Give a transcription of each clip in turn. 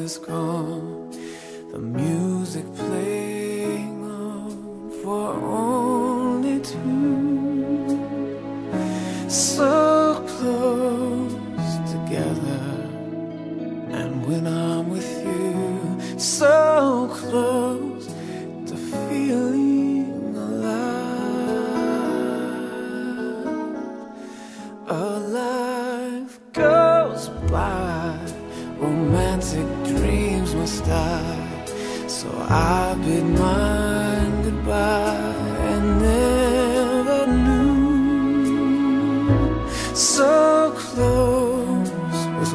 is gone, the music playing on for only two, so close together. And when I'm with you, so close to feeling alive. A life goes by, romantic dreams must die, so I bid mine goodbye and never knew. So close was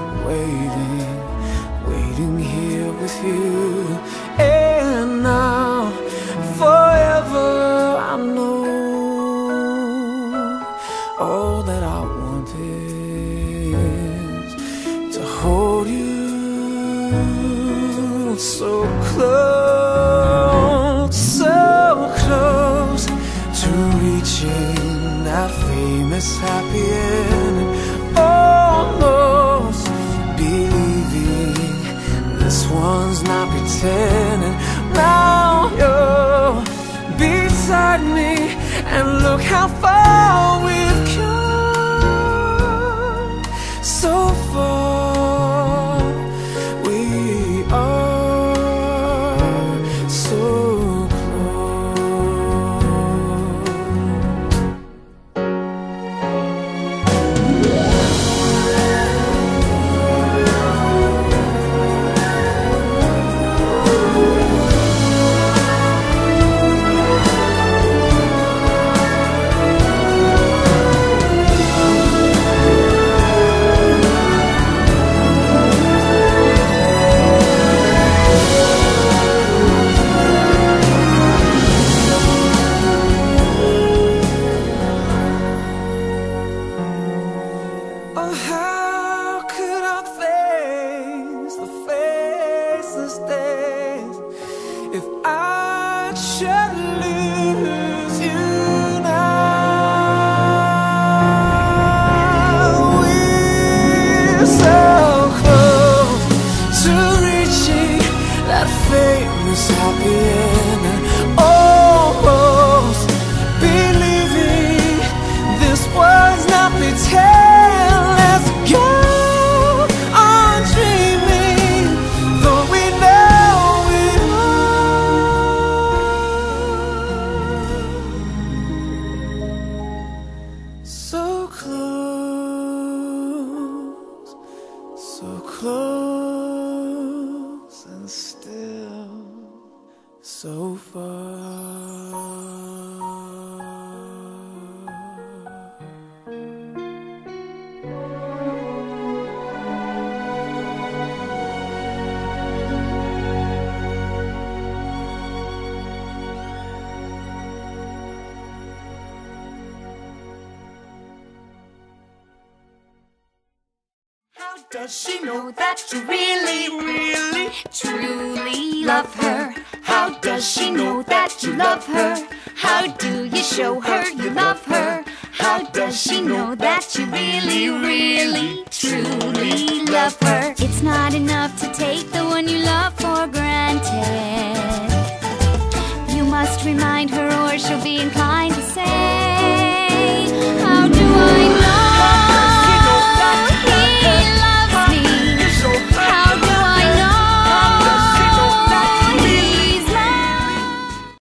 waiting here with you, and now forever I know all that I want is to hold you so close to reaching that famous happy ending, almost believing this one's not pretending. Now you're beside me, and look how far we've come. So far we are so if I should lose you now. We're so close to reaching that famous happy ending, almost believing this was not pretend. Let's go on dreaming, though we know it all. So close, and still so far. How does she know that you really, truly love her? How does she know that you love her? How do you show her you love her? How does she know that you really, truly love her? It's not enough to